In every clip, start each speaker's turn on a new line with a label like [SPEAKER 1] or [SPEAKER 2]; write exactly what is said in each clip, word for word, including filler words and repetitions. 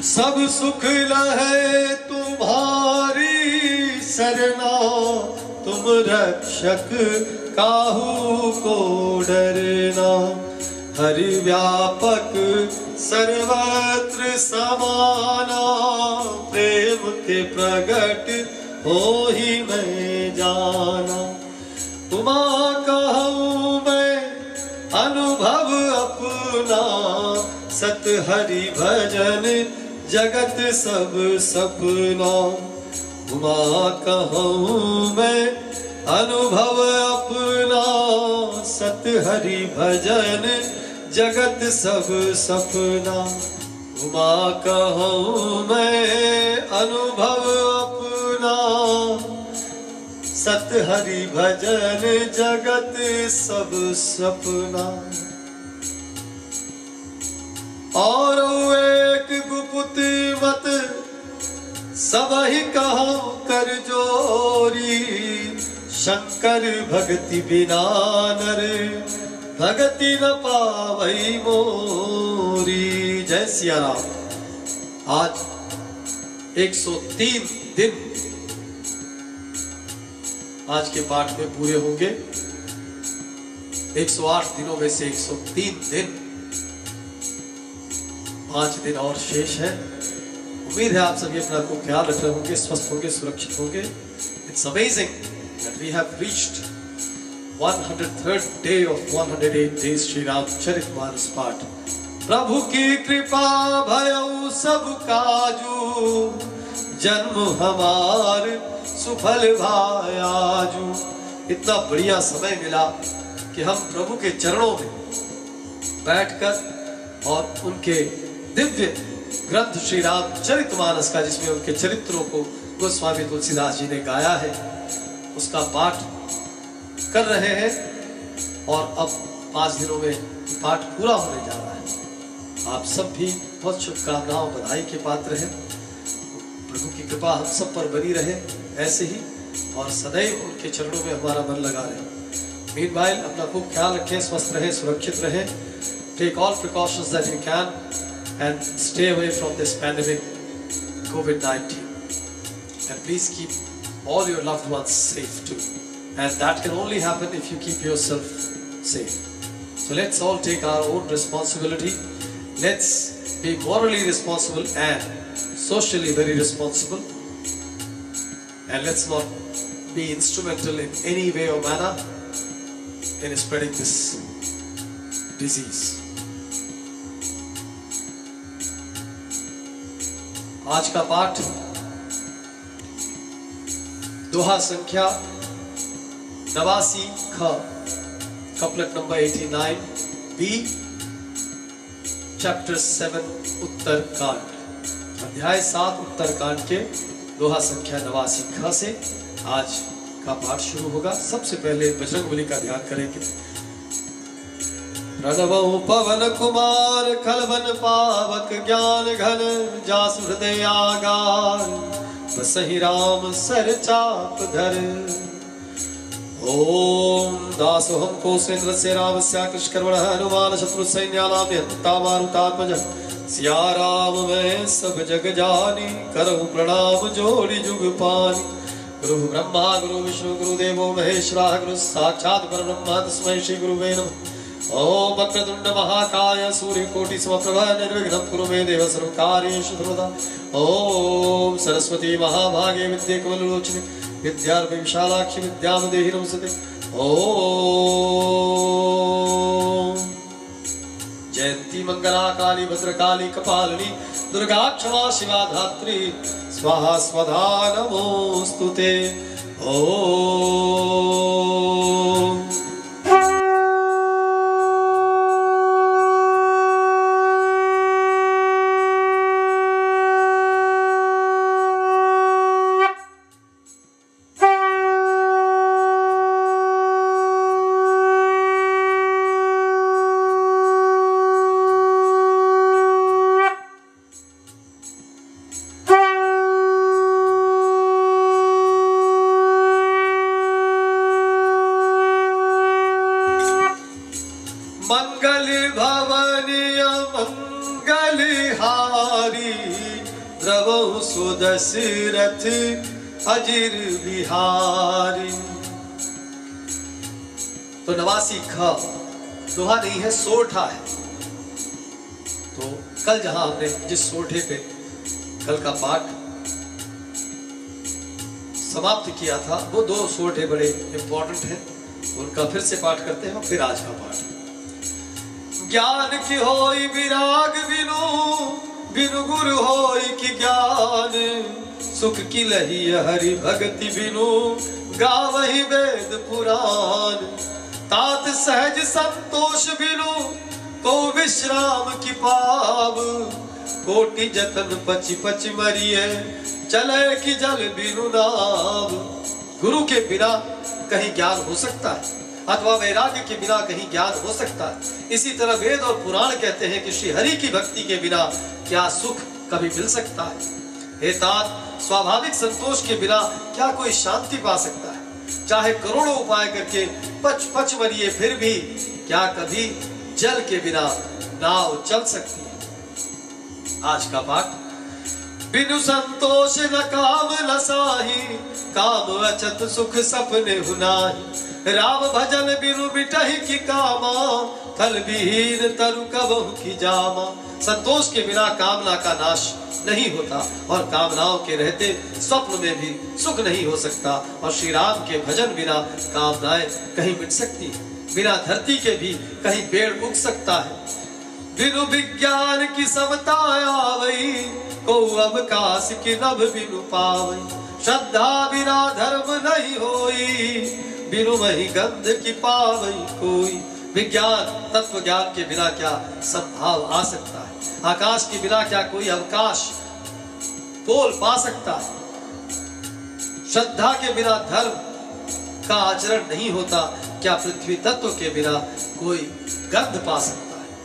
[SPEAKER 1] सब सुख लहे तुम्हारी सरना, तुम रक्षक काहू को डरना। हरि व्यापक सर्वत्र समाना, प्रेम के प्रगट हो ही मैं जाना। तुमा कहूँ मैं अनुभव अपना, सत हरि भजन जगत सब सपना। तुमा कहूँ मैं अनुभव अपना, सत हरि भजन जगत सब सपना। तुमा कहूँ मैं अनुभव अपना, सत हरि भजन जगत सब सपना। और एक गुप्त मत सबहि कहो कर जोरी, शंकर भक्ति बिना नर भगति न पावई मोरी। जय सिया राम। आज एक सौ तीन दिन आज के पाठ में पूरे होंगे। एक सौ आठ दिनों में से एक सौ तीन दिन, पांच दिन और शेष है। उम्मीद है आप सभी अपना को ख्याल रख रहे होंगे, स्वस्थ होंगे, सुरक्षित होंगे। It's amazing that we have reached one hundred third day of one hundred eight days Shri Ramcharitmanas पाठ। प्रभु की कृपा भयउ सब काजू, जन्म हमार सुफल भायाजू। इतना बढ़िया समय मिला कि हम प्रभु के चरणों में बैठकर और उनके दिव्य ग्रंथ श्री रामचरितमानस का, जिसमें उनके चरित्रों को गोस्वामी तुलसीदास जी ने गाया है, उसका पाठ कर रहे हैं। और अब पांच दिनों में पाठ पूरा होने जा रहा है। आप सब भी बहुत शुभकामनाओं बधाई के पात्र हैं। प्रभु की कृपा हम सब पर बनी रहे ऐसे ही, और सदैव उनके चरणों में हमारा मन लगा रहे। मीनवाइल अपना खूब ख्याल रखें, स्वस्थ रहें, सुरक्षित रहें। Take all precautions that you can and stay away from this pandemic COVID nineteen, and please keep all your loved ones safe too, and that can only happen if you keep yourself safe. So let's all take our own responsibility. Let's be morally responsible and socially very responsible, and let's not be instrumental in any way or manner in spreading this disease. आज का पाठ दोहा संख्या नवासी ख, couplet number नवासी B, chapter seven Uttar Kand, अध्याय सात उत्तर कांड के दोहा संख्या नवासी ख से आज का पाठ शुरू होगा। सबसे पहले बजरंगबली का ध्यान करेंगे। प्रणवो पवन कुमार खलवन पावक ज्ञान घन, जासु हृदय आगार बसहि राम सर चाप धर। ओम दासोहम कौशेन्द्र से राम कृष्ण हनुमान शत्रु सैन्यानाम निहंता मारुतात्मज। सिया राम मैं सब जग जानी, करहु प्रणाम जोड़ी जुग पानी। गुरु ब्रह्मा गुरु विष्णु गुरु देवो महेश्वरा, गुरु साक्षात् परब्रह्म तस्मै श्री गुरुवे नमः। ओम वक्रतुंड महाकाय सूर्यकोटि समप्रभा, निर्विघ्नं कुरु मे देव सर्वकार्येषु सर्वदा। ओम सरस्वती महाभागे विद्ये कमललोचने, विद्यार्पे विशालाक्षी विद्यां देहि नमस्ते। ओम जयंती मंगला काली भद्रकाली कपालिनी, दुर्गा क्षमा शिवा धात्री, स्वाहा स्वधा नमोस्तुते। ओम सो दशरथ अजिर बिहारी। तो नवासी ख दोहा नहीं है, सोठा है। तो कल जहां हमने जिस सोठे पे कल का पाठ समाप्त किया था, वो दो सोठे बड़े इंपॉर्टेंट हैं, उनका फिर से पाठ करते हैं और फिर आज का पाठ। ज्ञान की होई विराग बिनु, बिनु गुरु होई की ज्ञान, सुख की लही हरि भक्ति बिनु, गावहि वेद पुराण। तात सहज संतोष बिनु, को विश्राम की पाव, कोटि जतन पचि पचि मरिए, चले कि जल बिनु नाव। गुरु के बिना कहीं ज्ञान हो सकता है, अथवा वैराग्य के बिना कहीं ज्ञान हो सकता है। इसी तरह वेद और पुराण कहते हैं कि श्री हरि की भक्ति के बिना क्या सुख कभी मिल सकता है। हे तात, स्वाभाविक संतोष के बिना क्या कोई शांति पा सकता है? चाहे करोड़ों उपाय करके पच पच मरिए, फिर भी क्या कभी जल के बिना नाव चल सकती है? आज का पाठ। बिनु संतोष न काम न साही, काम अचत सुख सपने हुनाही। राम भजन बिनु बिटहि की कामा, थल विहीन तरु कबहु की जामा। संतोष के बिना कामना का नाश नहीं होता, और कामनाओं के रहते स्वप्न में भी सुख नहीं हो सकता। और श्री राम के भजन बिना कामनाएं कहीं मिट सकती है, बिना धरती के भी कहीं पेड़ उग सकता है। बिनु विज्ञान की समता आवई, को अवकाश की नभ बिनु पावई। श्रद्धा बिना धर्म नहीं होई, बिनु वही गंध की पावई कोई। विज्ञान तत्व ज्ञान के बिना क्या संभाव आ सकता है? आकाश के बिना क्या कोई अवकाश पोल पा सकता है? श्रद्धा के बिना धर्म का आचरण नहीं होता, क्या पृथ्वी तत्व के बिना कोई गंध पा सकता है?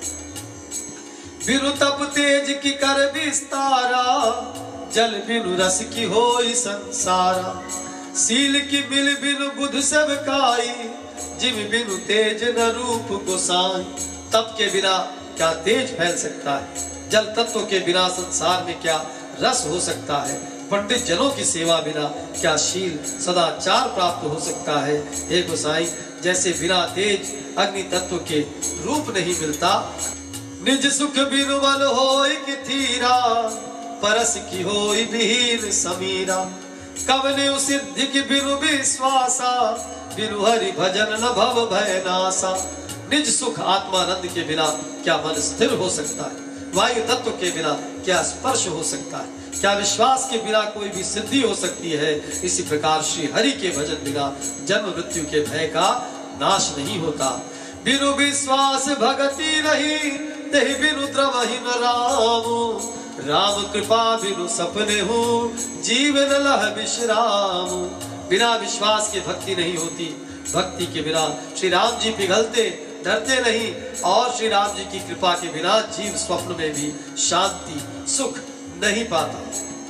[SPEAKER 1] बिनु तप तेज की कर विस्तारा, जल बिनु रस की होई संसारा। सील की मिल बिनु बुध सब काई, जिम बिनु तेज न रूप गोसाई। तप के बिना क्या तेज फैल सकता है? जल तत्व के बिना संसार में क्या रस हो सकता है? पंडित जनों की सेवा बिना क्या शील सदाचार प्राप्त हो सकता है? हे गोसाई, जैसे बिना तेज अग्नि तत्व के रूप नहीं मिलता, निज सुख बिनु मन होई कि थीरा, परस की होई विहीन समीरा। कवने सिद्धि की बिनु विश्वासा, बिनु हरि भजन न भव भय नासा। निज सुख आत्मानंद के बिना क्या मन स्थिर हो सकता है? वायु तत्व के बिना क्या स्पर्श हो सकता है? क्या विश्वास के बिना कोई भी सिद्धि हो सकती है? इसी प्रकार श्री हरि के भजन बिना जन्म मृत्यु के भय का नाश नहीं होता। बिनु विश्वास भगति नहीं, तेहि बिनु द्रवहि न राम। राम कृपा बिनु सपने हो, जीवन लह विश्राम। बिना विश्वास के भक्ति नहीं होती, भक्ति के बिना श्री राम जी पिघलते डरते नहीं, और श्री राम जी की कृपा के बिना जीव स्वप्न में भी शांति सुख नहीं पाता।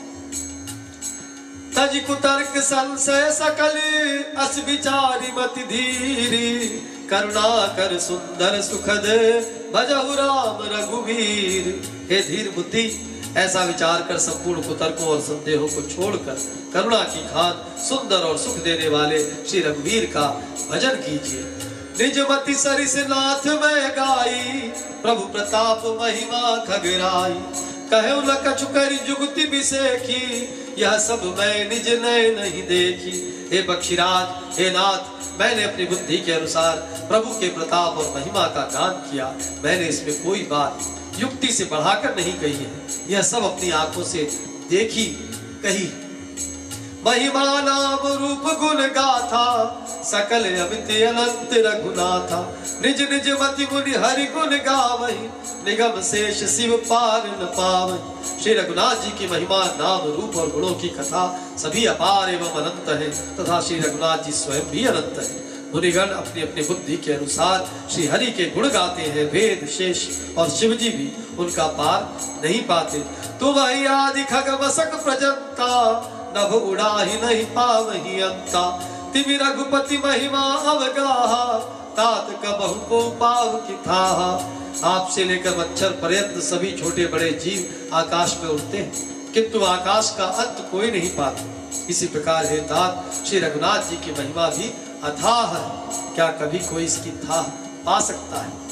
[SPEAKER 1] तज कुतर्क संशय सकल, अस विचारी मति धीरी। करुणा कर सुंदर सुखद, भजहु राम रघुवीर। हे धीर बुद्धि, ऐसा विचार कर संपूर्ण कुतर्कों और संदेहों को छोड़कर करुणा की खान सुंदर और सुख देने वाले श्री रघुवीर का भजन कीजिए। निज मति सरिस नाथ में गाई, प्रभु प्रताप महिमा खगराई। कहु न कछु करि जुगति बिसेखी, यह सब मैं निज नय नहीं देखी। हे बक्षीराज, हे नाथ, मैंने अपनी बुद्धि के अनुसार प्रभु के प्रताप और महिमा का गान किया। मैंने इसमें कोई बात युक्ति से बढ़ाकर नहीं कही है, यह सब अपनी आंखों से देखी कही। महिमा नाम रूप गुण गाथा, सकल अमित अनंत रघुनाथा। निज निज मति मुनि हरि गुण गावहि, निगम शेष शिव पार न पावहि। श्री रघुनाथ जी की महिमा नाम रूप और गुणों की कथा सभी अपार एवं अनंत है, तथा श्री रघुनाथ जी स्वयं भी अनंत है। मुनिगण अपनी अपनी बुद्धि के अनुसार श्री हरि के गुण गाते हैं, वेद शेष और शिव जी भी उनका पार नहीं पाते। तुम ही आदि खगमसक प्रजंता, नभ उड़ाहि नहीं पावहि अंता। तिमि रघुपति महिमा अवगाहा, तात कबहु को पाव की थाहा। आपसे लेकर मच्छर पर्यंत सभी छोटे बड़े जीव आकाश में उड़ते हैं, किंतु आकाश का अंत कोई नहीं पाता। इसी प्रकार हे तात, श्री रघुनाथ जी की महिमा भी अथाह है, क्या कभी कोई इसकी था पा सकता है।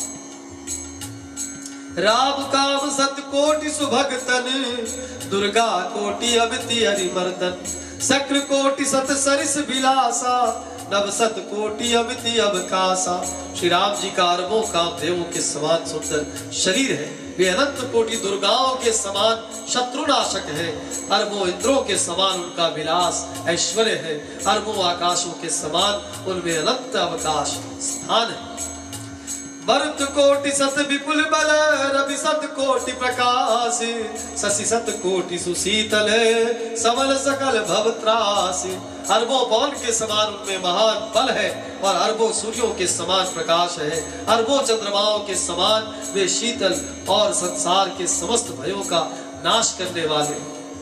[SPEAKER 1] राम काम सत कोटि सुभगतन, दुर्गा कोटि अमिति हरिमर्दन, शक्र कोटि सत सरिस बिलासा, नव सत कोटि अमिति अवकाशा। श्री राम जी का अरबों कामदेवों के समान सुंदर शरीर है। वे अनंत कोटि दुर्गाओं के समान शत्रुनाशक है। अरबों इंद्रों के समान उनका विलास ऐश्वर्य है। अरबों आकाशों के समान उनमें अनंत अवकाश स्थान है। भरत कोटि सत विपुल बल, रवि सत कोटि प्रकाश, शशि सत कोटि सुशीतल, सबल सकल भव त्रास। अरबों पवन के समान उनमें महान बल है और अरबों सूर्यों के समान प्रकाश है। अरबों चंद्रमाओं के समान वे शीतल और संसार के समस्त भयों का नाश करने वाले।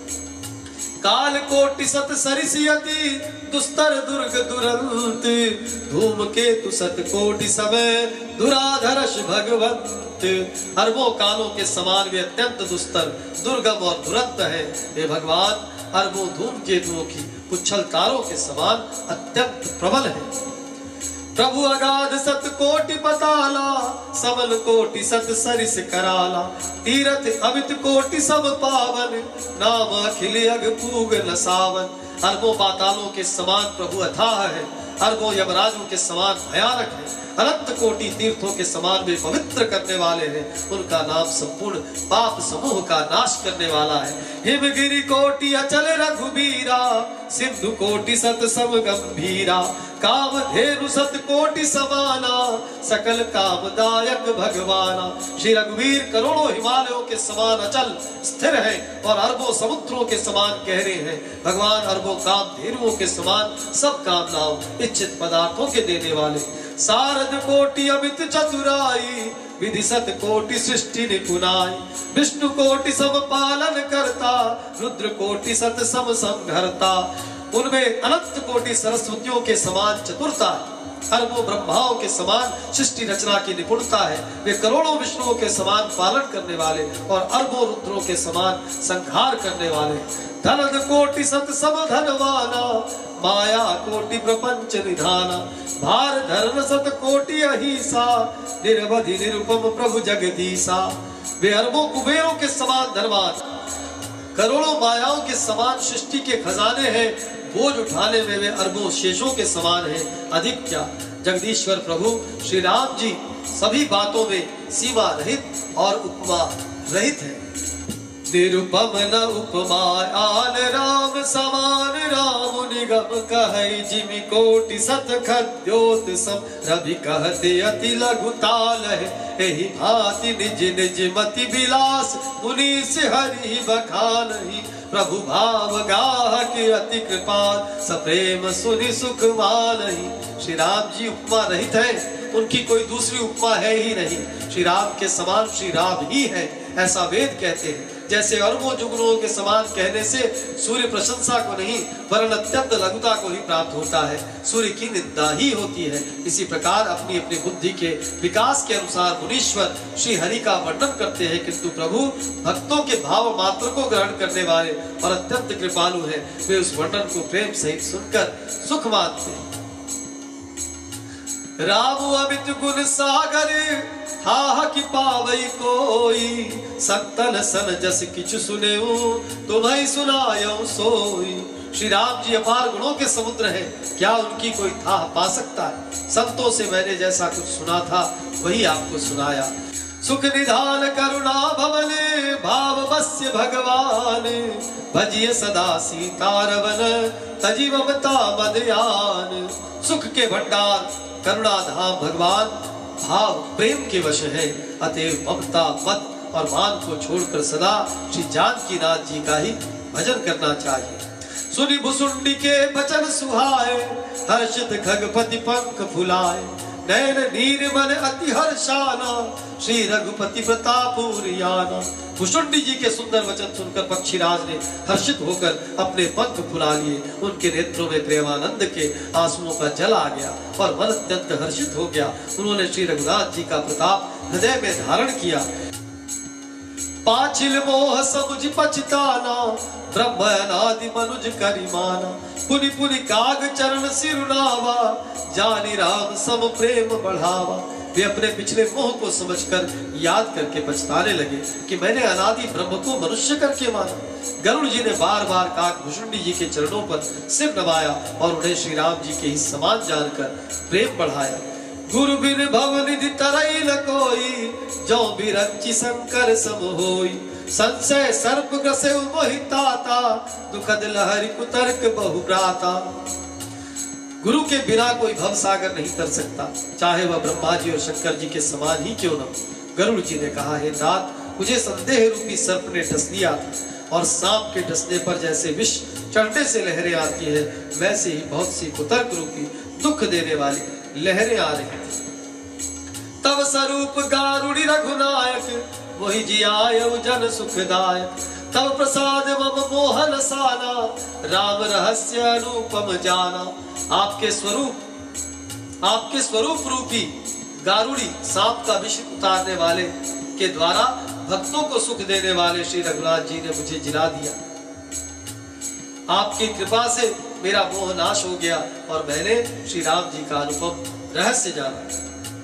[SPEAKER 1] काल कोटि सत सरिसियति, दुस्तर दुर्ग दुरंत, धूम केतु सत कोटि समय, दुराधरश भगवंत। अरबों कालों के समान वे अत्यंत दुस्तर, दुर्गम और दुरंत है। हे भगवान, अरबों धूम केतुओं की पुच्छल तारों के समान अत्यंत प्रबल है। प्रभु अगाध सत कोटि पताला, सबल कोटि सत सरिस कराला, तीरथ अमित कोटि सब पावन, नाम अखिल अग पूग नसावन। अरबों पातालों के समान प्रभु अथाह है। अरबों यमराजों के समान भयानक है। अनंत कोटि तीर्थों के समान वे पवित्र करने वाले हैं। उनका नाम संपूर्ण पाप समूह का नाश करने वाला है। हिमगिरि कोटि अचल रघुबीरा, सिंधु कोटि सत सम गंभीरा, काम धेनु सत कोटि समाना, सकल कामदायक भगवाना। श्री रघुवीर करोड़ों हिमालयों के समान अचल स्थिर है और अरबों समुद्रों के समान गहरे हैं। भगवान अरबों काम धेनुओं के समान सब कामनाओं इच्छित पदार्थों के देने वाले। सारद कोटि अमित चतुराई, विधि सत कोटि सृष्टि निपुनाई, विष्णु कोटि सब पालन करता, रुद्र कोटि सत सम संघरता। उनमें अनंत कोटि सरस्वतियों के समान चतुरता है। अरबों ब्रह्माओं के समान सृष्टि रचना की निपुणता है। वे करोड़ों विष्णुओं के समान पालन करने वाले और अरबों रुद्रों के समान संहार करने वाले। धनद कोटि सत सब धनवाना, माया कोटि प्रपंच निधाना, भार धर्म सत कोटि अहिसा, निरवधि निरुपम प्रभु जगदीसा। वे अरबों कुबेरों के समान धनवान, करोड़ों मायाओं के समान सृष्टि के खजाने हैं। बोझ उठाने में वे अरबों शेषों के समान हैं। अधिक क्या, जगदीश्वर प्रभु श्री राम जी सभी बातों में सीमा रहित और उपमा रहित है। निरुपम न उपमा आन राम समान, राम निगम कहै जिमि कोटि सत खद्योत सम, रवि कहते अति लघु ताल है, एहि भांति निज निज मति विलास, मुनीस हरि बखानहि। प्रभु भाव गाह के अति कृपाल, सप्रेम सुनि सुख मानहि। श्री राम जी उपमा रहित है, उनकी कोई दूसरी उपमा है ही नहीं। श्री राम के समान श्री राम ही है, ऐसा वेद कहते हैं। जैसे अरबों जुगनुओं के समान कहने से सूर्य प्रशंसा को नहीं वरन अत्यंत लघुता को ही प्राप्त होता है, सूर्य की निंदा ही होती है। इसी प्रकार अपनी अपनी बुद्धि के विकास के अनुसार मुनीश्वर श्री हरि का वर्णन करते हैं, किंतु प्रभु भक्तों के भाव मात्र को ग्रहण करने वाले और अत्यंत कृपालु है। वे उस वर्णन को प्रेम सहित सुनकर सुख मानते हैं। राम अमित गुण सागर, थाह कि पावई कोई, संतन सन जस किछु सुनेऊ, तुम्हें सुनायो सोई। श्री राम जी अपार गुणों के समुद्र हैं, क्या उनकी कोई थाह पा सकता है। संतों से मैंने जैसा कुछ सुना था वही आपको सुनाया। सुख निधान करुणा भवने, भाव वस्य भगवान, भजिए सदा सीतारवन, तजी ममता मदयान। सुख के भंडार करुणा धाम भगवान भाव प्रेम के वश है, अतएव ममता मत और मान को छोड़कर सदा श्री जानकी नाथ जी का ही भजन करना चाहिए। सुनि भुसुंडी के बचन सुहाए, हर्षित खगपति पंख फुलाए, नैन नीर मन अति हर्षाना, श्री रघुपति प्रतापुरियाना। भुसुंडी जी के सुंदर वचन सुनकर पक्षीराज ने हर्षित होकर अपने पंख फुला लिए। उनके नेत्रों में प्रेमानंद के आंसुओं का जल आ गया और मन अत्यंत हर्षित हो गया। उन्होंने श्री रघुनाथ जी का प्रताप हृदय में धारण किया। पाछिल मोह समुझ पछताना, ब्रह्म अनादि मनुज करिमाना। पुनि पुनि काग चरण सिरुनावा, जानि राम सम प्रेम बढ़ावा। वे अपने पिछले मोह को समझकर याद करके पछताने लगे कि मैंने अनादि ब्रह्म को मनुष्य करके माना। गरुड़ जी ने बार बार काकभूषुंडी जी के चरणों पर सिर नवाया और उन्हें श्री राम जी के ही समान जानकर प्रेम बढ़ाया। गुरु बिन भव निधि तरई न कोई, जो बिरंची शंकर सम होई। संशय सर्प ग्रसे मोहिताता, दुखद लहरी कुतर्क बहु भ्राता। गुरु के बिना कोई भव सागर नहीं तर सकता, चाहे वह ब्रह्मा जी और शंकर जी के समान ही क्यों न। गरुड़ जी ने कहा, हे नाथ, मुझे संदेह रूपी सर्प ने डस लिया था, और सांप के डसने पर जैसे विष चढ़ने से लहरें आती है, वैसे ही बहुत सी कुतर्क रूपी दुख देने वाली लहरें आ रही थी। तब स्वरूप गारुड़ी रघुनायक, वही जियाय जन सुखदायक। तब प्रसाद मम मोहन साना, राम रहस्य अनुपम जाना। आपके स्वरूप आपके स्वरूप रूपी गारुड़ी सांप का विष उतारने वाले के द्वारा भक्तों को सुख देने वाले श्री रघुनाथ जी ने मुझे जिला दिया। आपकी कृपा से मेरा मोह नाश हो गया और मैंने श्री राम जी का अनुपम रहस्य जाना।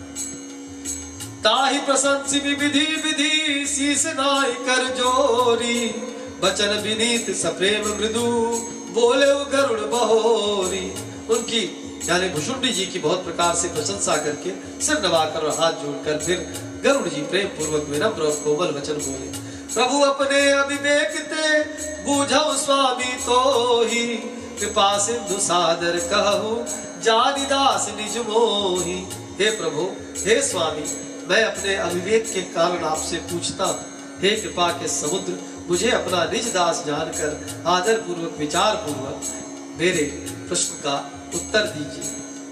[SPEAKER 1] ताहि प्रशंसी विधि विधि, शीस नाई कर जोरी। बचन विनीत सप्रेम मृदु, बोले गरुड़ बहोरी। उनकी यानी भुषुंडी जी की बहुत प्रकार से प्रशंसा करके सिर नवाकर और हाथ जोड़कर फिर गरुड़ जी प्रेम पूर्वक विनम्र और कोमल वचन बोले। प्रभु अपने अविवेक ते, बूझौ स्वामी तो ही। कृपा सिंधु सादर कहूँ, जानि दास निज मोही। हे प्रभु, हे स्वामी, मैं अपने अविवेक के कारण आपसे पूछता हूँ। हे कृपा के समुद्र, मुझे अपना निज दास जानकर आदर पूर्वक विचार पूर्वक मेरे प्रश्न का उत्तर दीजिए।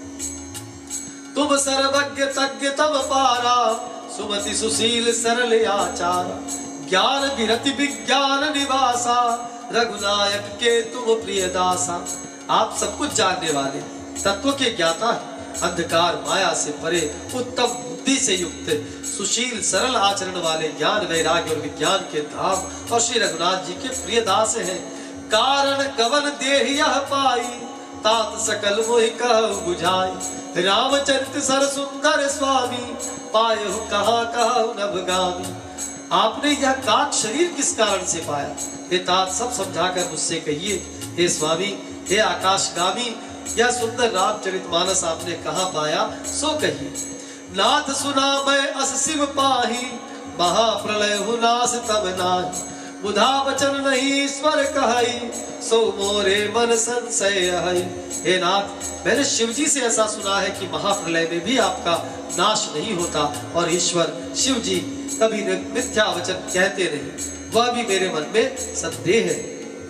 [SPEAKER 1] तुम सर्वज्ञ तज्ञ तब पारा, सुमति सुशील सरल आचार। ज्ञान विरति विज्ञान निवासा, रघुनायक के तुम प्रिय दासा। आप सब कुछ जानने वाले, तत्व के ज्ञाता, अंधकार माया से परे, उत्तम बुद्धि से युक्त, सुशील सरल आचरण वाले, ज्ञान वैराग्य और विज्ञान के धाम और श्री रघुनाथ जी के प्रिय दास हैं। कारण कवन देहि यह पाई, तात सकल मोहि कहु बुझाई। रामचरित सर सुंदर स्वामी, पायहु कहाँ कहु नभगामी। आपने यह काक शरीर किस कारण से पाया, हे तात सब समझाकर मुझसे कहिए। हे स्वामी, हे आकाशगामी, यह सुंदर रामचरितमानस आपने कहाँ पाया, सो कहिए। नाथ सुना मैं अस शिव पाही, महाप्रलय हु नाश तब नाही। बुधा वचन नहीं ईश्वर कहई, सो मोरे मन संशय हई। हे नाथ, मैंने शिव जी से ऐसा सुना है कि महाप्रलय में भी आपका नाश नहीं होता, और ईश्वर शिव जी कभी मिथ्या वचन कहते नहीं, वह भी मेरे मन में संदेह है।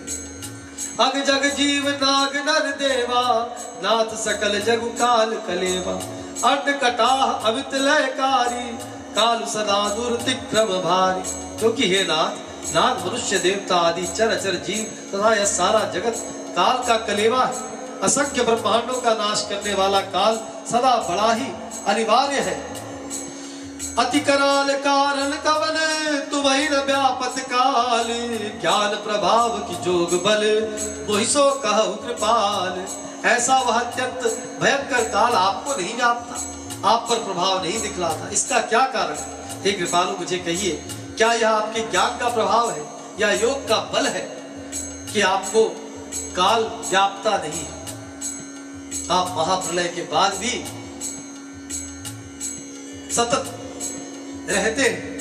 [SPEAKER 1] अग जग जीव नाग नर देवा, नाथ सकल जगु काल कलेवा। अन्न कटाह अमित लयकारी, काल सदा दुर्तिक्रम भारी। क्योंकि हे नाथ, नाग मनुष्य देवता आदि चराचर जीव तथा यह सारा जगत काल का कलेवा है। असंख्य ब्रह्मांडों का नाश करने वाला काल सदा बड़ा ही अनिवार्य है। अति कराल कारण कवन, तुम्हि न व्यापत काल। ज्ञान प्रभाव की जोग बल, मोहि सो कहु कृपाल। ऐसा वह अत्यंत भयंकर काल आपको नहीं व्यापता, आप पर प्रभाव नहीं दिखलाता, इसका क्या कारण है? हे कृपालु, मुझे कहिए, क्या यह आपके ज्ञान का प्रभाव है या योग का बल है कि आपको काल व्यापता नहीं? आप महाप्रलय के बाद भी सतत रहते हैं।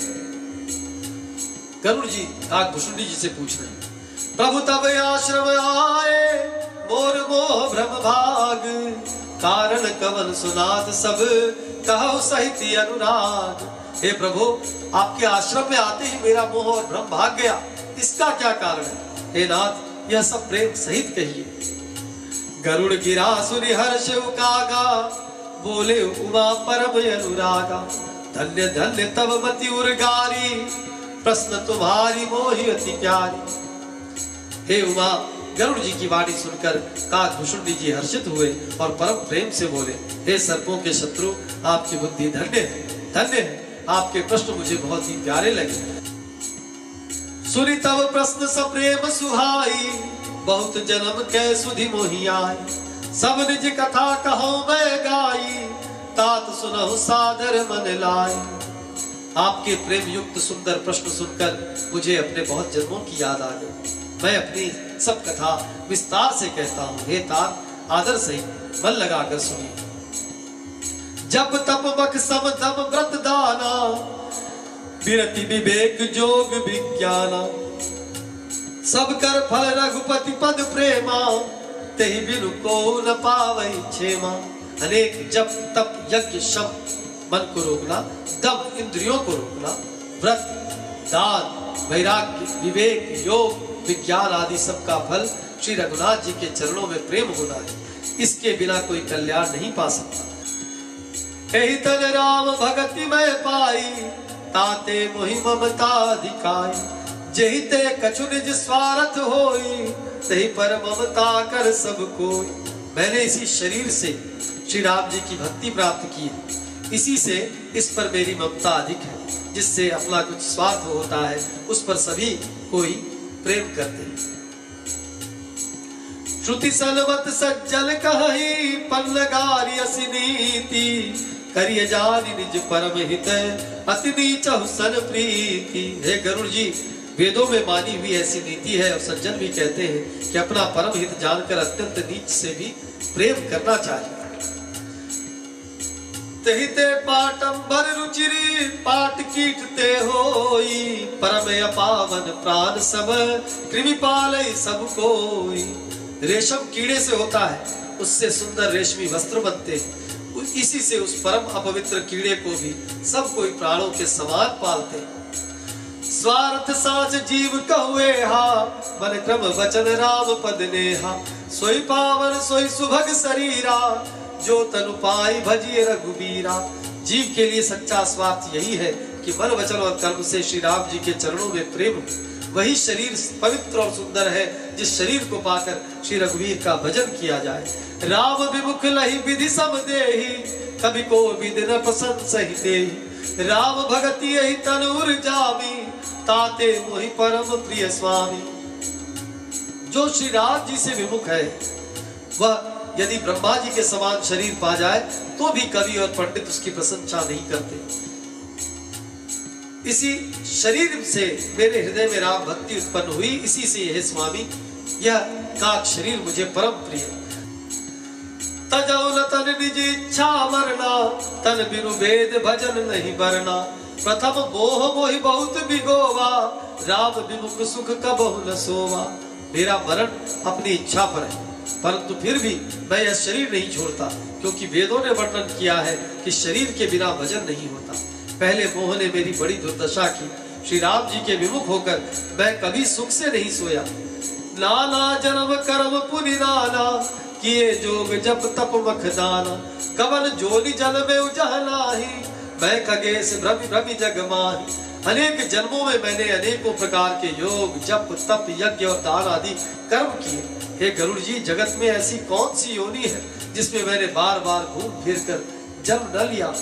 [SPEAKER 1] गरुड़ जी काकभूषुंडी जी से पूछ रहे हैं, प्रभु तब आश्रम आए, मोर मोह भ्रम भाग। कारण कवन सुनात सब, कहु सहित अनुराग। हे प्रभु, आपके आश्रम में आते ही मेरा मोह और भ्रम भाग गया, इसका क्या कारण है? हे नाथ, यह सब प्रेम सहित कहिए। गरुड़ गिरा सुनि हर्ष उकागा, बोले उमा परम अनुरागा। धन्य धन्य तब मति उर्गारी, प्रश्न तुम्हारी मोहि अति प्यारी। हे उमा, गरुड़ जी की वाणी सुनकर काकभूषुंडी जी हर्षित हुए और परम प्रेम से बोले, हे सर्पों के शत्रु, आपकी बुद्धि धन्य है, धन्य है। आपके प्रश्न मुझे बहुत ही प्यारे लगे। सुनी तब प्रश्न सप्रेम सुहाई, बहुत जन्म कै सुधि मोहि आई। सब निज कथा कहूँ मैं गाई, तात सुनहु सादर मन लाई। आपके प्रेम युक्त सुंदर प्रश्न सुनकर मुझे अपने बहुत जन्मों की याद आ गई। मैं अपनी सब कथा विस्तार से कहता हूँ। हे तात, आदर सहित मन लगाकर सुनिए। जब तप बक सम दम व्रत दाना, विरति विवेक जोग विज्ञाना। सब कर फल रघुपति पद प्रेमा, तेहि बिनु को न पावै क्षेमा। अनेक जप तप यज्ञ शम, मन को रोकना, दम इंद्रियों को रोकना, व्रत दान वैराग्य विवेक योग विज्ञान आदि सबका फल श्री रघुनाथ जी के चरणों में प्रेम होना है। इसके बिना कोई कल्याण नहीं पा सकता। एहि तन राम भगति में पाई, ताते मोहि ममता दिखाई। जेहि ते कछु निज स्वार्थ होई, तहि पर ममता कर सब कोई। मैंने इसी शरीर से श्री राम जी की भक्ति प्राप्त की है, इसी से इस पर मेरी ममता अधिक है। जिससे अपना कुछ स्वार्थ होता है उस पर सभी कोई प्रेम करते हैं। श्रुति सनवत सज्जन कहि, पल्लगारी असि नीति। करिय जानि निज परम हित, अति नीचहु सन प्रीति। हे गरुड़ जी, वेदों में मानी हुई ऐसी नीति है और सज्जन भी कहते हैं कि अपना परम हित जानकर अत्यंत नीच से भी प्रेम करना चाहिए। तेहि ते पाटंबर रुचिरी, पाट कीटते होई। परम अपावन प्राण सब, कृमि पालय सब कोई। रेशम कीड़े से होता है, उससे सुंदर रेशमी वस्त्र बनते हैं। इसी से उस परम अपवित्र कीड़े को भी सब कोई प्राणों के समान पालते हैं। स्वार्थ साच जीव कहुए हा, मन क्रम वचन राम पद नेहा। सोई पावन सोई सुभग शरीरा, जो तनु पाई भजिए रघुबीरा। जीव के लिए सच्चा स्वार्थ यही है कि मन वचन और कर्म से श्री राम जी के चरणों में प्रेम हो। वही शरीर पवित्र और सुंदर है जिस शरीर को पाकर श्री रघुवीर का भजन किया जाए। राम विमुख लहि विधि सम देहि, कभी को विधि न प्रशंसहि देहि। राम भगति यही तनुर जामी, ताते मोहि परम प्रिय स्वामी। जो श्री राम जी से विमुख है वह यदि ब्रह्मा जी के समान शरीर पा जाए तो भी कवि और पंडित उसकी प्रशंसा नहीं करते। इसी शरीर से मेरे हृदय में राम भक्ति उत्पन्न हुई, इसी से यह स्वामी यह काक शरीर मुझे परम प्रिय। तजौ न तन निज इच्छा मरना, तन बिनु वेद भजन नहीं बरना। प्रथम मोह मोहि बहुत बिगोवा, राम विमुख सुख कबहु न सोवा। मेरा मरण अपनी इच्छा पर है, परंतु फिर भी मैं यह शरीर नहीं छोड़ता, क्योंकि वेदों ने वर्णन किया है कि शरीर के बिना भजन नहीं होता। पहले मोह ने मेरी बड़ी दुर्दशा की, श्री राम जी के विमुख होकर मैं कभी सुख से नहीं सोया। नाना जन्म कर्म पुनि नाना, किए जोग जप तप मखदाना। कवन जोनि जल में उजहलाही, मैं खगेश भ्रमि भ्रमि जग माही। अनेक जन्मों में मैंने अनेकों प्रकार के योग जप तप यज्ञ और दान आदि कर्म किए। हे गरुड़ जी, जगत में ऐसी कौन सी योनि है जिसमें मैंने बार बार घूम फिर कर जन्म न लिया।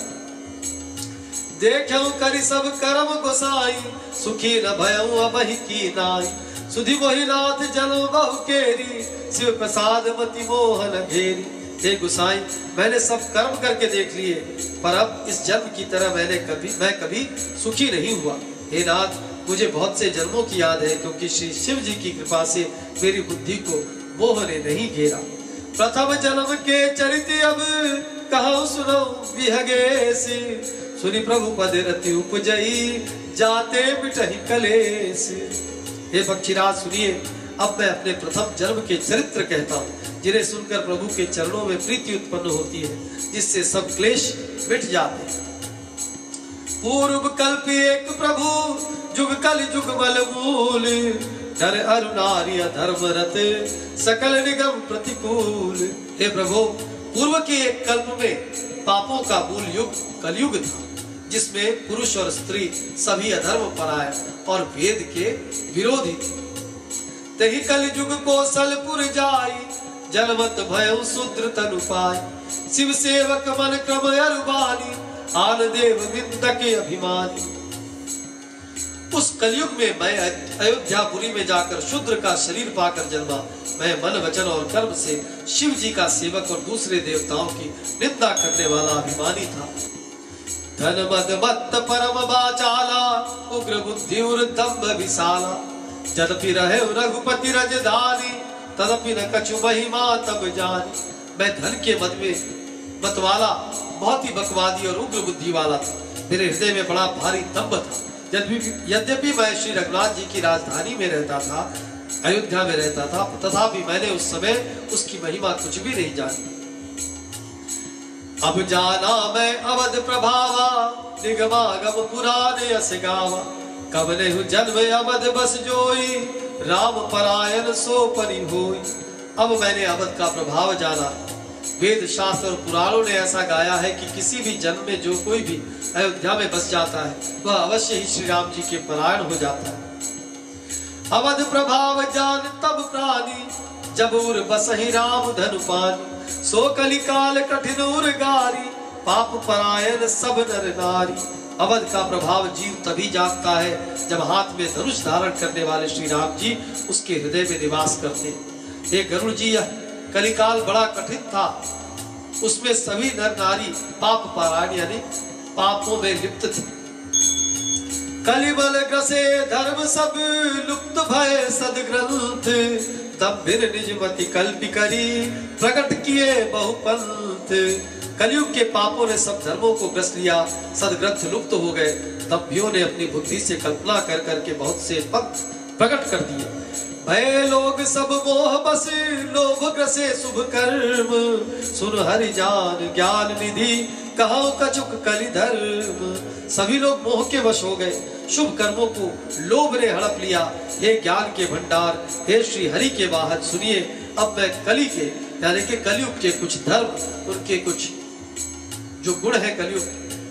[SPEAKER 1] देखूं करि सब कर्म गोसाई, सुखी न भयऊ अबहि की नाई। सुधि मोहि नाथ जन्म बहु केरी, शिव प्रसाद मति मोहन घेरी। हे गुसाई, मैंने सब कर्म करके देख लिए, पर अब इस जन्म की तरह मैंने कभी मैं कभी सुखी नहीं हुआ। हे नाथ, मुझे बहुत से जन्मों की याद है, क्योंकि श्री शिव जी की कृपा से मेरी बुद्धि को मोह ने नहीं घेरा। प्रथम जन्म के चरित अब कहूँ सुनो विहगेश। सुनि प्रभु पद रति उपजई, जाते मिटहि कलेश। हे पक्षीराज सुनिए, अब मैं अपने प्रथम जन्म के चरित्र कहता हूँ, जिन्हें सुनकर प्रभु के चरणों में प्रीति उत्पन्न होती है, जिससे सब क्लेश मिट जाते हैं। पूर्व कल्प एक प्रभु, जुग कल जुग बल मूल। डर अरु नारी धर्म रत, सकल निगम प्रतिकूल। हे प्रभु, पूर्व के एक कल्प में पापों का मूल युग कलयुग था, जिसमें पुरुष और स्त्री सभी अधर्म परायण और वेद के विरोधी थे। तही कल युग कौशलपुर जाई, जलमत भयउ शूद्र तनु पाई। शिव सेवक मन क्रम अरुबानी, आन देव विंद के अभिमानी। उस कलयुग में मैं अयोध्यापुरी में जाकर शूद्र का शरीर पाकर जन्मा। मैं मन वचन और कर्म से शिव जी का सेवक और दूसरे देवताओं की निंदा करने वाला अभिमानी था। धन मद मत्त परम बाचाला, उग्र बुद्धि उर दम्भ विशाला। जदपि रहे रघुपति रजधानी, तदपि न कछु महिमा तब जानी। मैं धन के मद में मतवाला, बहुत ही बकवादी और उग्र बुद्धि वाला था। मेरे हृदय में बड़ा भारी दम्भ था। यद्यपि मैं श्री रघुनाथ जी की राजधानी में रहता था, अयोध्या में रहता था, तथापि मैंने उस समय उसकी महिमा कुछ भी नहीं जानी। अब जाना मैं अवध प्रभावा, निगमागम पुराने यस गावा। कब नेहु जन्म अवध बस जोई, राम परायण सो परि होई। अब मैंने अवध का प्रभाव जाना। वेद शास्त्र और पुराणों ने ऐसा गाया है कि किसी भी जन्म में जो कोई भी अयोध्या में बस जाता है वह अवश्य ही श्री राम जी के परायण हो जाता है। अवध प्रभाव जान तब प्राणी, जब उर बसहि राम धनु पानी। सो कलिकाल कठिन उर गारी, पाप परायण सब नर नारी। अवध का प्रभाव जीव तभी जानता है जब हाथ में धनुष धारण करने वाले श्री राम जी उसके हृदय में निवास करते हैं। हे गरुड़ जी, यह कलिकाल बड़ा कठिन था। उसमें सभी नर नारी पाप परायण यानी पापों में लिप्त थे। कलिबल ग्रसे धर्म सब, लुप्त भय सदग्रंथ। तब बिर निजमति कल्पि करी, प्रकट किए बहुपंथ। कलयुग के पापों ने सब धर्मों को ग्रस लिया, सदग्रंथ लुप्त हो गए। तब्बियों ने अपनी बुद्धि से कल्पना कर करके बहुत से पंथ प्रकट कर दिए। भय लोग सब मोह बस, लोभ ग्रसे शुभ कर्म। सुन हरि जान ज्ञान निधि, कहां कछुक कलि धर्म। सभी लोग मोह के वश हो गए, शुभ कर्मों को लोभ ने हड़प लिया। हे ज्ञान के भंडार, हे श्री हरि के वाहन, सुनिए अब मैं कली के यानी कि कलयुग के कुछ धर्म, उनके कुछ जो गुण है कलयुग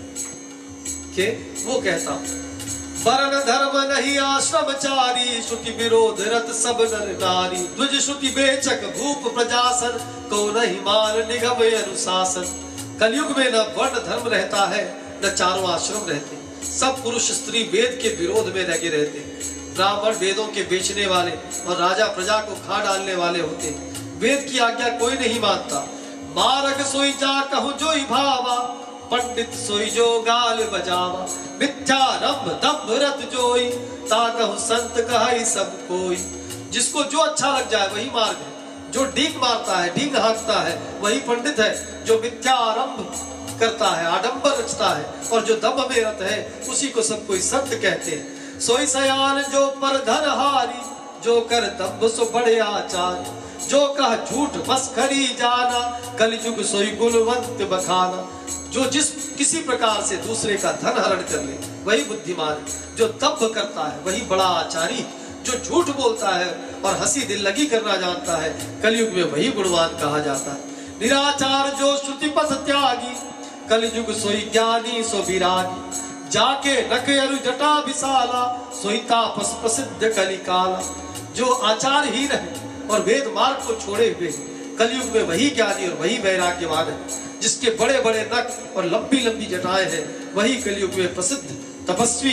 [SPEAKER 1] के वो कहता हूं। वर्ण धर्म नहीं आश्रमचारी, श्रुति विरोध रत सब नर नारी। द्विज श्रुति बेचक भूप प्रजासन, को नहीं मान निगम अनुशासन। कलयुग में न वर्ण धर्म रहता है न चारों आश्रम रहते। सब पुरुष स्त्री वेद के विरोध में लगे रहते। ब्राह्मण वेदों के बेचने वाले और राजा प्रजा को खा डालने वाले होते। वेद की आज्ञा कोई नहीं मानता। मार्ग सोई जा कहूं जो भावा, पंडित सोई जो गाल बजावा। मिथ्यारंभ दंभ रत जोई, ता कहूं संत कहाई सब कोई। जिसको जो अच्छा लग जाए वही मार्ग है। जो डींग मारता है, डींग हाँकता है, वही पंडित है। जो मिथ्यारंभ करता है, आडंबर रचता है, और जो दंभ में रत है उसी को सब कोई संत कहते हैं। सोई सयान जो पर धन हारी, जो कर दंभ सो बड़े आचार। जो कह झूठ मस्खरी जाना, कलयुग सोई गुणवंत बखाना। जो जिस किसी प्रकार से दूसरे का धन हरण कर ले वही बुद्धिमान है। जो दंभ करता है वही बड़ा आचारी। जो झूठ बोलता है और हंसी दिल लगी करना जानता है, कलयुग में वही गुणवान कहा जाता है। निराचार जो श्रुति पथ त्यागी, कलयुग सोई ज्ञानी सो विरागी। जाके नख अरु जटा विशाला, सोई तापस प्रसिद्ध कलिकाला। जो आचारहीन है और वेद मार्ग को छोड़े हुए, कलयुग में वही ज्ञानी और वही वैराग्यवान है। जिसके बड़े बड़े नख और लंबी लंबी जटाएं हैं वही कलयुग में प्रसिद्ध तपस्वी।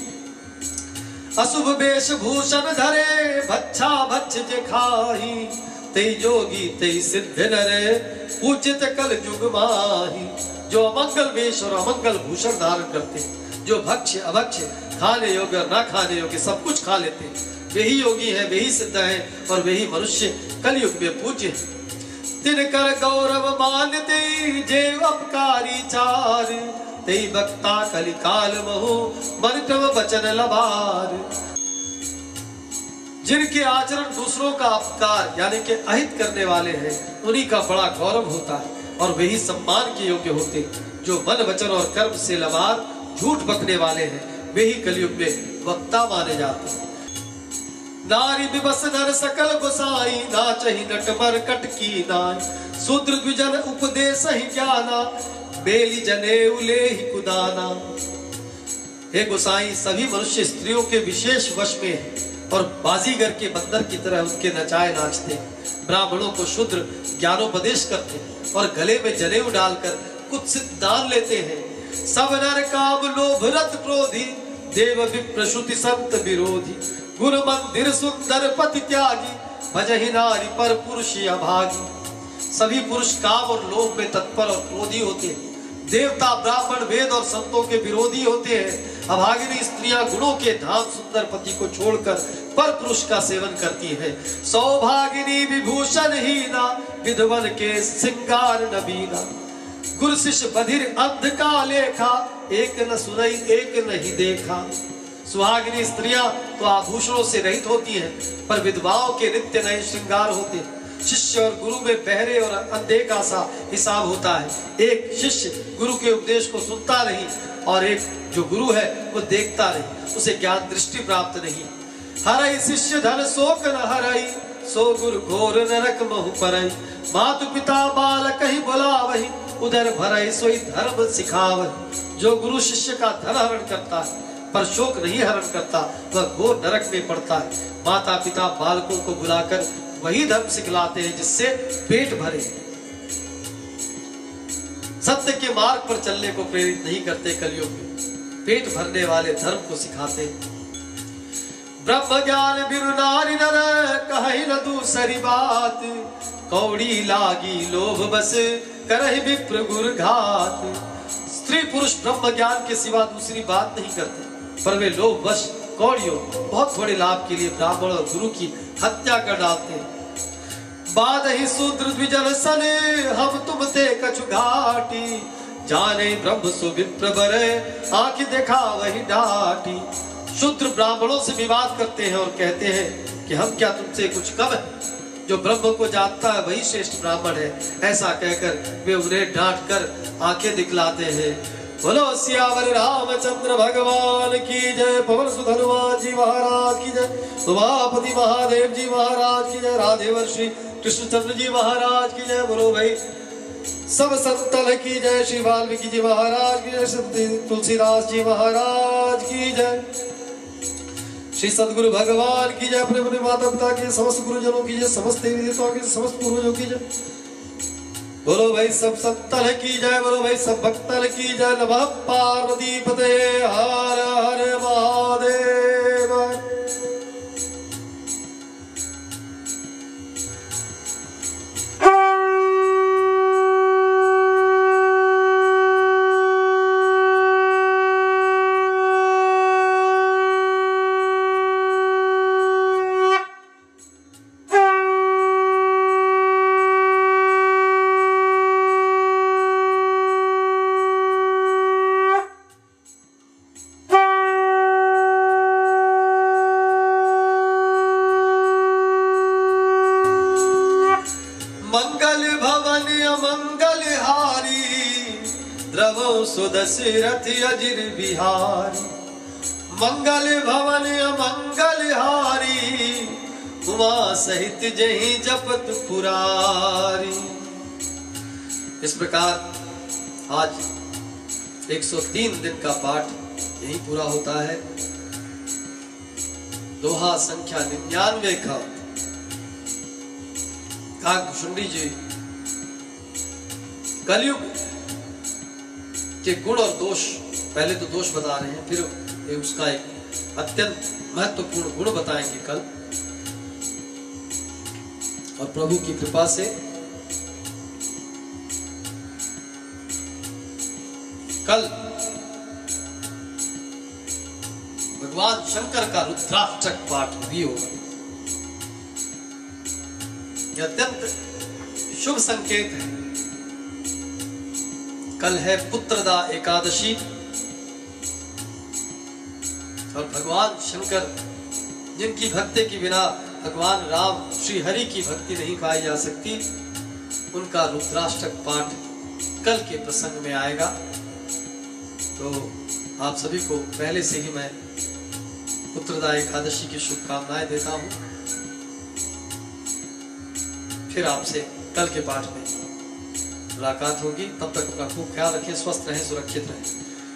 [SPEAKER 1] अशुभ वेश भूषण धरे, भच्छा भक्ष जे खाही। तेई जोगी तेई सिद्ध नरे, पूजित कल युग माही। जो अमंगल वेश और अमंगल भूषण धारण करते हैं, जो भक्ष अभक्ष खाने योग्य और ना खाने योग्य सब कुछ खा लेते हैं, वही योगी है, वही सिद्ध है और वही मनुष्य कलयुग में पूज्य है। तिनकर गौरव मानते जे अपकारी चार, तेई भक्ता कलिकाल महु मन क्रम वचन लबार। जिनके आचरण दूसरों का अपकार यानी कि अहित करने वाले हैं, उन्हीं का बड़ा गौरव होता है और वही सम्मान के योग्य होते। जो मन वचन और कर्म से लबार झूठ बकने वाले हैं, वही कलयुग में वक्ता माने जाते हैं। नारी विवश नर सकल गोसाई, नाचहि नट मरकट की नाई। शूद्र द्विजन उपदेश ही ज्ञाना, बेली जने उले ही कुदाना। हे गोसाई, सभी मनुष्य स्त्रियों के विशेष वश में है और बाजीगर के बंदर की तरह उनके नचाए नाचते हैं। ब्राह्मणों को शूद्र ज्ञानोपदेश करते हैं और गले में जनेऊ डालकर कुत्सित दान लेते हैं। सब नर काम लोभ रत क्रोधी, देव विप्र श्रुति संत विरोधी, गुरु मंदिर सुंदर पति त्यागी, भजहि नारी पर पुरुष अभागी। सभी पुरुष काम और लोभ में तत्पर और क्रोधी होते हैं, देवता ब्राह्मण वेद और संतों के विरोधी होते हैं। अभागिनी स्त्रियां गुणों के धाम सुंदर पति को छोड़कर पर पुरुष का सेवन करती है। सौभागिनी विभूषण हीना, विधवन के सिंगार नबीना, गुरु शिष्य बधिर अंध का लेखा, एक न सुनई एक नहीं देखा। सुहागिनी स्त्रियां तो आभूषणों से रहित होती हैं, पर विधवाओं के नित्य नए श्रृंगार होते हैं। शिष्य और गुरु में बहरे और अंधे का सा हिसाब होता है। एक शिष्य गुरु के उपदेश को सुनता नहीं और एक जो गुरु है वो देखता नहीं, उसे ज्ञान दृष्टि प्राप्त नहीं। हरई शिष्य धन शोक न हरई, सो गुरु घोर नरक महु परई। मातु पिता बालक ही बोला वही, उधर भरई सोई धर्म सिखावही। जो गुरु शिष्य का धन हरण करता है पर शोक नहीं हरण करता, वह घोर नरक में पड़ता है। माता पिता बालकों को बुलाकर वही धर्म सिखलाते हैं जिससे पेट भरे, सत्य के मार्ग पर चलने को प्रेरित नहीं करते। कलयुग में पेट भरने वाले धर्म को सिखाते हैं। ब्रह्म ज्ञान बिनु नारी नर, कहि न दूसरी बात। कौड़ी लागी लोभ बस, करहि विप्र गुर घात। स्त्री पुरुष ब्रह्म ज्ञान के सिवा दूसरी बात नहीं करते, पर वे लोभ वश कौड़ियों बहुत बड़े लाभ के लिए ब्राह्मण और गुरु की हत्या कर डालते हैं। बाद ही शूद्र द्विजन सने, हम तुम ते कछु घाटी। जाने ब्रह्म सो विप्र बरे, आंख देखा वही डाटी। शूद्र ब्राह्मणों से विवाद करते हैं और कहते हैं कि हम क्या तुमसे कुछ कम है, जो ब्रह्म को जानता है वही श्रेष्ठ ब्राह्मण है। ऐसा कहकर वे उन्हें डांट कर आंखें दिखलाते हैं। बोलो सियावर रामचंद्र भगवान की जय, पवन सुत हनुमान जी महाराज की जय, उमापति महादेव जी महाराज की जय, राधेवर श्री कृष्णचंद्र जी महाराज की जय। बोलो भाई सब संतन की जय, श्री वाल्मीकि जी महाराज की जय, श्री तुलसीदास जी महाराज की जय, श्री सदगुरु भगवान की जय, अपने अपने माता पिता की, समस्त गुरुजनों की जय, समस्त देवताओं की, समस्त पूर्वजों की जय। बोलो भाई सब संतन की जय, बोलो भाई सब भक्तन की जय। नमः पार्वती पते, हर हर महादेव। दशरथ अजिर बिहारी, मंगल भवन अमंगल हारी। उमा सहित जही जपत पुरारी। इस प्रकार आज एक सौ तीन दिन का पाठ यही पूरा होता है। दोहा संख्या निन्यानवे का काकभूषुंडी जी कलयुग के गुण और दोष, पहले तो दोष बता रहे हैं, फिर उसका एक अत्यंत महत्वपूर्ण गुण बताएंगे कल। और प्रभु की कृपा से कल भगवान शंकर का रुद्राष्टक पाठ भी होगा। यह अत्यंत शुभ संकेत है। कल है पुत्रदा एकादशी और भगवान शंकर जिनकी भक्ति के बिना भगवान राम श्री हरि की भक्ति नहीं पाई जा सकती, उनका रुद्राष्टक पाठ कल के प्रसंग में आएगा। तो आप सभी को पहले से ही मैं पुत्रदा एकादशी की शुभकामनाएं देता हूं। फिर आपसे कल के पाठ में मुलाकात होगी। तब तक अपना खूब ख्याल रखें, स्वस्थ रहें, सुरक्षित रहें।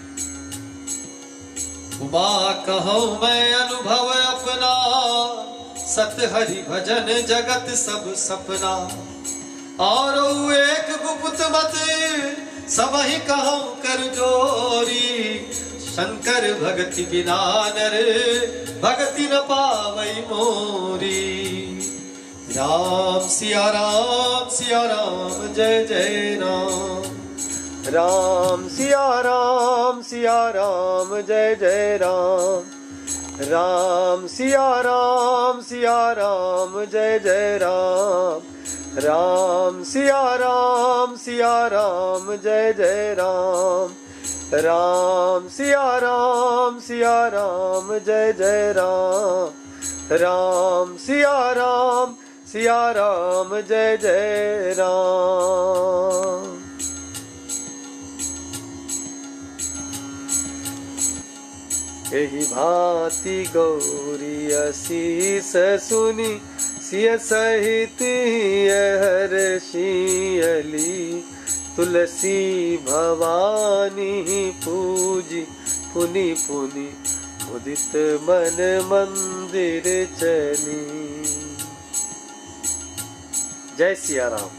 [SPEAKER 1] उमा कहूं मैं अनुभव अपना, सत हरि भजन जगत सब सपना। और एक गुप्त मत सब ही कहूं कर जोरी, शंकर भगति बिना नर भगति न पावई मोरी। राम सिया राम सिया राम जय जय राम।
[SPEAKER 2] राम सिया राम सिया राम जय जय राम। राम सिया राम सिया राम जय जय राम। राम सिया राम सिया राम जय जय राम। राम सिया राम सिया राम जय जय राम। राम सिया राम सिया राम जय जय राम। यही भांति गौरी असीस सुनी सिय सहित हर्षियली। तुलसी भवानी पूजी पुनि पुनि उदित मन मंदिर चली। जय सिया राम।